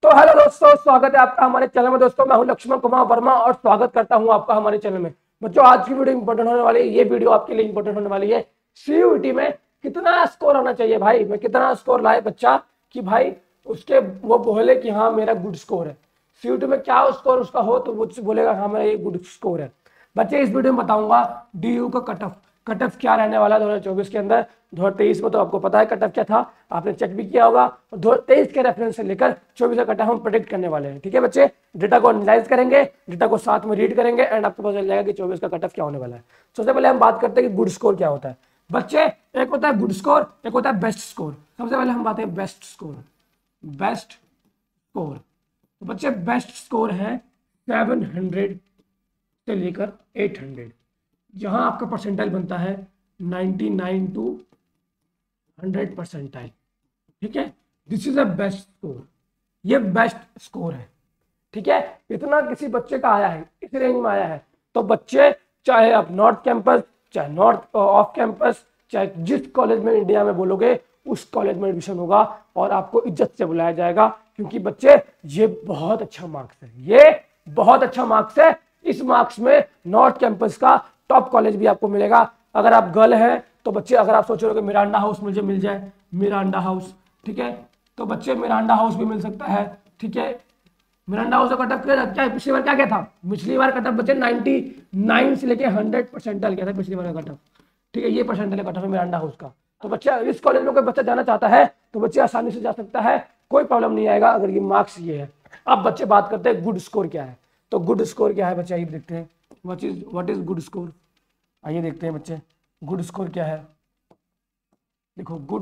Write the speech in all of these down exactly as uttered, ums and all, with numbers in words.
तो हेलो दोस्तों, स्वागत है आपका हमारे चैनल में। दोस्तों मैं हूं लक्ष्मण कुमार वर्मा और स्वागत करता हूं आपका हमारे चैनल में। बच्चों आज की वीडियो इंपॉर्टेंट होने वाली है। ये वीडियो आपके लिए इंपॉर्टेंट होने वाली है। सीयूईटी में कितना स्कोर आना चाहिए भाई, मैं कितना स्कोर लाए बच्चा कि भाई उसके वो बोले कि हाँ मेरा गुड स्कोर है। सीयूईटी में क्या स्कोर उसका हो तो वो बोलेगा हाँ मेरा ये गुड स्कोर है। बच्चे इस वीडियो में बताऊंगा डीयू का कट ऑफ कट ऑफ क्या रहने वाला है दो हजार चौबीस के अंदर। दो हजार तेईस में तो आपको पता है कट ऑफ क्या था, आपने चेक भी किया होगा। और दो हजार तेईस के रेफरेंस से लेकर चौबीस का कट ऑफ हम प्रेडिक्ट करने वाले हैं। ठीक है बच्चे, डेटा को एनालाइज करेंगे, डेटा को साथ में रीड करेंगे एंड आपको पता चल जाएगा कि चौबीस का कट ऑफ क्या होने वाला है। सबसे पहले हम बात करते हैं कि गुड स्कोर क्या होता है। बच्चे एक होता है गुड स्कोर, एक होता है बेस्ट स्कोर। सबसे पहले हम बात करें बेस्ट स्कोर। बेस्ट स्कोर तो बच्चे बेस्ट स्कोर है सेवन हंड्रेड से लेकर एट हंड्रेड, जहां आपका परसेंटाइल बनता है ninety nine to hundred percentile. ठीक है, this is a best score, ये बेस्ट स्कोर है। ठीक है, इतना किसी बच्चे का आया है, इस रेंज में आया है तो बच्चे चाहे आप नॉर्थ कैंपस, चाहे नॉर्थ ऑफ कैंपस, चाहे जिस कॉलेज में इंडिया में बोलोगे उस कॉलेज में एडमिशन होगा और आपको इज्जत से बुलाया जाएगा, क्योंकि बच्चे ये बहुत अच्छा मार्क्स है, ये बहुत अच्छा मार्क्स है। इस मार्क्स में नॉर्थ कैंपस का टॉप कॉलेज भी आपको मिलेगा। अगर आप गर्ल हैं तो बच्चे, अगर आप सोच रहे हो कि मिरांडा हाउस मुझे मिल जाए, मिरांडा हाउस, ठीक है, तो बच्चे मिरांडा हाउस भी मिल सकता है। ठीक है, मिरांडा हाउस का कटअप क्या पिछली बार क्या क्या था, पिछली बार कटअप बच्चे नाइंटी नाइन से लेके हंड्रेड परसेंटाइल क्या था पिछली बार का कटअप। ठीक है, ये परसेंटाइल कटअप है मिरांडा हाउस का। तो बच्चा इस कॉलेज में कोई बच्चा जाना चाहता है तो बच्चे आसानी से जा सकता है, कोई प्रॉब्लम नहीं आएगा अगर ये मार्क्स ये है। अब बच्चे बात करते हैं गुड स्कोर क्या है। तो गुड स्कोर क्या है बच्चे, आइए देखते हैं what is what is good score. आइए देखते हैं बच्चे गुड स्कोर क्या है। देखो गुड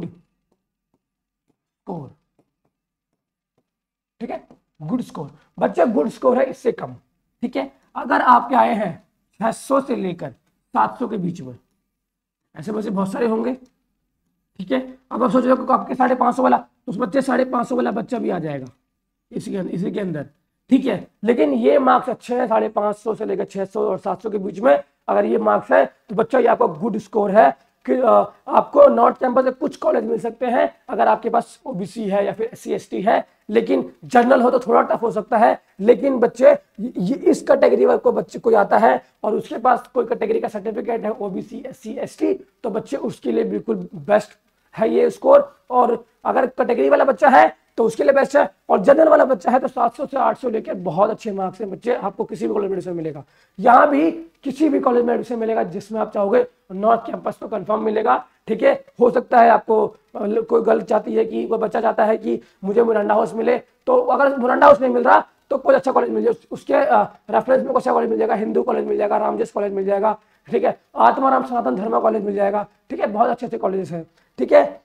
स्कोर, ठीक है, गुड स्कोर बच्चे, गुड स्कोर है इससे कम। ठीक है, अगर आपके आए हैं छह सौ से लेकर सात सौ के बीच में, ऐसे बच्चे बहुत सारे होंगे। ठीक है, अब आप सोच रहे हो आपके साढ़े पांच सौ वाला, तो उस बच्चे साढ़े पांच सौ वाला बच्चा भी आ जाएगा इसी के इसी के अंदर। ठीक है, लेकिन ये मार्क्स अच्छे हैं, साढ़े पांच सौ से लेकर छह सौ और सात सौ के बीच में अगर ये मार्क्स है तो बच्चा ये आपका गुड स्कोर है कि आपको नॉर्थ कैंपस से कुछ कॉलेज मिल सकते हैं अगर आपके पास ओबीसी है या फिर एस सी एस टी है, लेकिन जनरल हो तो थोड़ा टफ हो सकता है। लेकिन बच्चे ये इस कैटेगरी को बच्चे कोई आता है और उसके पास कोई कैटेगरी का सर्टिफिकेट है OBC S C S T, तो बच्चे उसके लिए बिल्कुल बेस्ट है ये स्कोर। और अगर कैटेगरी वाला बच्चा है तो उसके लिए बेस्ट है, और जनरल वाला बच्चा है तो सात सौ से आठ सौ लेकर बहुत अच्छे मार्क्स हैं बच्चे, आपको किसी भी कॉलेज में एडमिशन मिलेगा। यहाँ भी किसी भी कॉलेज में एडमिशन मिलेगा जिसमें आप चाहोगे, नॉर्थ कैंपस तो कंफर्म मिलेगा। ठीक है, हो सकता है आपको कोई गर्ल चाहती है कि कोई बच्चा चाहता है कि मुझे मुरंडा हाउस मिले, तो अगर मुरंडा हाउस नहीं मिल रहा तो कोई अच्छा कॉलेज मिल जाए, उसके रेफरेंस में कोई अच्छा कॉलेज मिल जाएगा, हिंदू कॉलेज मिल जाएगा, रामजेस कॉलेज मिल जाएगा, ठीक है, आत्माराम सनातन धर्मा कॉलेज मिल जाएगा। ठीक है, बहुत अच्छे अच्छे कॉलेजेस हैं। ठीक है,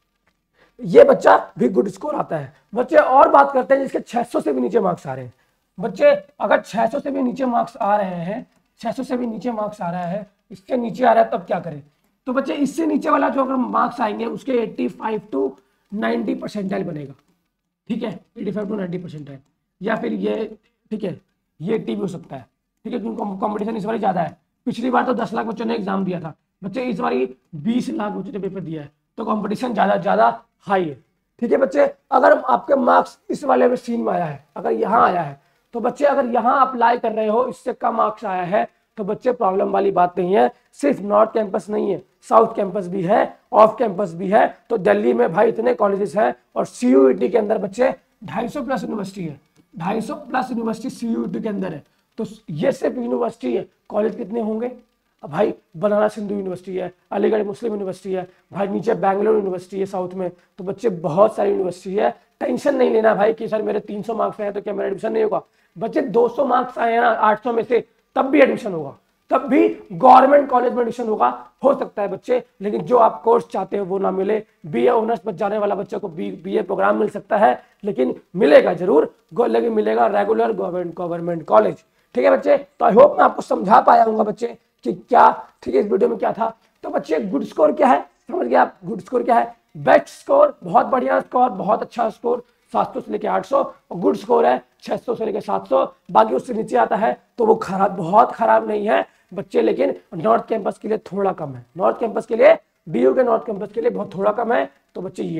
ये बच्चा भी गुड स्कोर आता है। बच्चे और बात करते हैं जिसके छह सौ से भी नीचे मार्क्स आ रहे हैं। बच्चे अगर छह सौ से भी नीचे मार्क्स आ रहे हैं, छह सौ से भी नीचे मार्क्स आ रहा है, इसके नीचे आ रहा है, तब क्या करें। तो बच्चे इससे नीचे वाला जो अगर मार्क्स आएंगे उसके पचासी टू नब्बे परसेंटाइल बनेगा। ठीक है, पचासी टू नब्बे परसेंटाइल, या फिर ये, ठीक है, ये टी भी हो सकता है। ठीक है, क्योंकि कंपटीशन इस बार ज्यादा है। पिछली बार तो दस लाख बच्चों ने एग्जाम दिया था, बच्चे इस बार बीस लाख बच्चों ने पेपर दिया है, तो कंपटीशन ज्यादा ज्यादा हाई है। ठीक है बच्चे, अगर आपके मार्क्स इस वाले में सीन में आया है, अगर यहाँ आया है तो बच्चे अगर यहाँ अप्लाई कर रहे हो इससे कम मार्क्स आया है तो बच्चे प्रॉब्लम वाली बात नहीं है। सिर्फ नॉर्थ कैंपस नहीं है, साउथ कैंपस भी है, ऑफ कैंपस भी है। तो दिल्ली में भाई इतने कॉलेजेस हैं और सीयूईटी के अंदर बच्चे ढाई सौ प्लस यूनिवर्सिटी है, ढाई सौ प्लस यूनिवर्सिटी सीयूईटी के अंदर है। तो ये सिर्फ यूनिवर्सिटी है, कॉलेज कितने होंगे भाई, बनारस हिंदू यूनिवर्सिटी है, अलीगढ़ मुस्लिम यूनिवर्सिटी है, भाई नीचे बैंगलोर यूनिवर्सिटी है साउथ में, तो बच्चे बहुत सारी यूनिवर्सिटी है। टेंशन नहीं लेना भाई कि सर मेरे तीन सौ मार्क्स आए तो क्या मेरा एडमिशन नहीं होगा। बच्चे दो सौ मार्क्स आए हैं ना आठ सौ में से, तब भी एडमिशन होगा, तब भी गवर्नमेंट कॉलेज में एडमिशन होगा। हो सकता है बच्चे, लेकिन जो आप कोर्स चाहते हो वो ना मिले। बी ए ऑनर्स बच जाने वाला बच्चे को बी बी ए प्रोग्राम मिल सकता है, लेकिन मिलेगा जरूर, लेकिन मिलेगा रेगुलर गवर्नमेंट गवर्नमेंट कॉलेज। ठीक है बच्चे, तो आई होप मैं आपको समझा पाया हूँ बच्चे कि क्या, ठीक है, इस वीडियो में क्या था। तो बच्चे गुड स्कोर क्या है, समझ गए आप। गुड स्कोर क्या है, बेस्ट स्कोर, बहुत बढ़िया स्कोर, बहुत अच्छा स्कोर सात सौ से लेकर आठ सौ, और गुड स्कोर है छह सौ से लेकर सात सौ। बाकी उससे नीचे आता है तो वो खराब, बहुत खराब नहीं है बच्चे, लेकिन नॉर्थ कैंपस के लिए थोड़ा कम है। नॉर्थ कैंपस के लिए, डीयू के नॉर्थ कैंपस के लिए बहुत थोड़ा कम है। तो बच्चे ये है,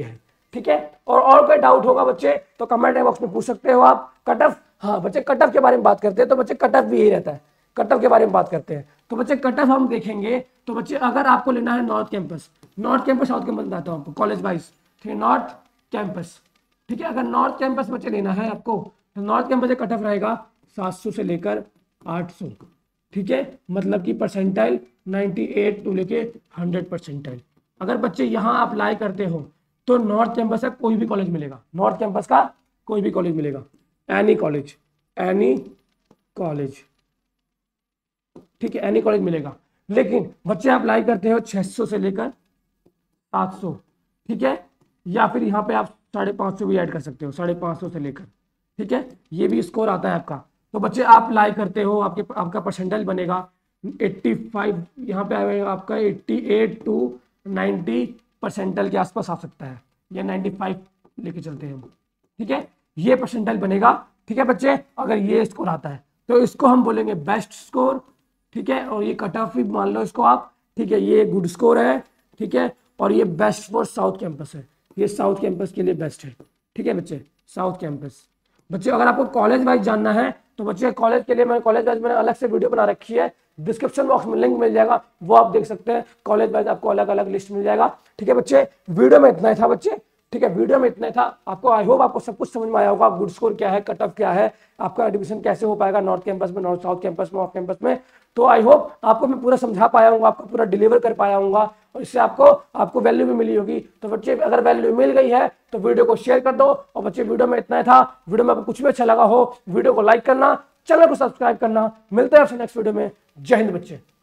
ठीक है। और और कोई डाउट होगा बच्चे तो कमेंट बॉक्स में पूछ सकते हो आप। कट ऑफ, हाँ बच्चे कट ऑफ के बारे में बात करते हैं तो बच्चे कट ऑफ भी यही रहता है, कट ऑफ के बारे में बात करते हैं। तो बच्चे कट ऑफ हम देखेंगे तो बच्चे अगर आपको लेना है north campus, north campus south campus बताता हूँ आपको कॉलेज वाइज, ठीक है, नॉर्थ कैंपस, ठीक है। अगर नॉर्थ कैंपस बच्चे लेना है आपको तो नॉर्थ कैंपस का कट ऑफ रहेगा सात सौ से लेकर आठ सौ, ठीक है, मतलब कि परसेंटाइल अट्ठानवे टू लेके हंड्रेड परसेंटाइल। अगर बच्चे यहाँ आप अप्लाई करते हो तो नॉर्थ कैंपस का कोई भी कॉलेज मिलेगा, नॉर्थ कैंपस का कोई भी कॉलेज मिलेगा, एनी कॉलेज, एनी कॉलेज, ठीक है, एनी कॉलेज मिलेगा। लेकिन बच्चे अप्लाई करते हो छह सौ से लेकर सात सौ, ठीक है, या फिर यहाँ पे आप साढ़े पाँच सौ भी ऐड कर सकते हो, साढ़े पाँच सौ से लेकर, ठीक है, ये भी स्कोर आता है आपका। तो बच्चे आप अप्लाई करते हो, आपके आपका परसेंटाइल बनेगा पचासी, यहाँ पे आएगा आपका अट्ठासी टू नब्बे परसेंटाइल के आसपास आ सकता है, या पचानवे लेके चलते हैं हम, ठीक है, ये परसेंटाइल बनेगा, ठीक है बच्चे। अगर ये स्कोर आता है तो इसको हम बोलेंगे बेस्ट स्कोर, ठीक है, और ये कट ऑफ भी मान लो इसको आप, ठीक है, ये गुड स्कोर है, ठीक है, और ये बेस्ट फॉर साउथ कैंपस है, ये साउथ कैंपस के लिए बेस्ट है, ठीक है बच्चे, साउथ कैंपस। बच्चे अगर आपको कॉलेज वाइज जानना है तो बच्चे कॉलेज के लिए मैंने कॉलेज वाइज मैंने अलग से वीडियो बना रखी है, डिस्क्रिप्शन बॉक्स में लिंक मिल जाएगा, वो आप देख सकते हैं, कॉलेज वाइज आपको अलग अलग लिस्ट मिल जाएगा, ठीक है बच्चे। वीडियो में इतना ही था बच्चे, ठीक है, वीडियो में इतना था। आपको आई होप आपको सब कुछ समझ में आया होगा, गुड स्कोर क्या है, कट ऑफ क्या है, आपका एडमिशन कैसे हो पाएगा नॉर्थ कैंपस में, नॉर्थ साउथ कैंपस में, ऑफ कैंपस में। तो आई होप आपको मैं पूरा समझा पाया हूँ, आपको पूरा डिलीवर कर पाया हूँ, और इससे आपको आपको वैल्यू भी मिली होगी। तो बच्चे अगर वैल्यू मिल गई है तो वीडियो को शेयर कर दो। और बच्चे वीडियो में इतना था, वीडियो में आपको कुछ भी अच्छा लगा हो वीडियो को लाइक करना, चैनल को सब्सक्राइब करना। मिलते हैं आपसे नेक्स्ट वीडियो में। जय हिंद बच्चे।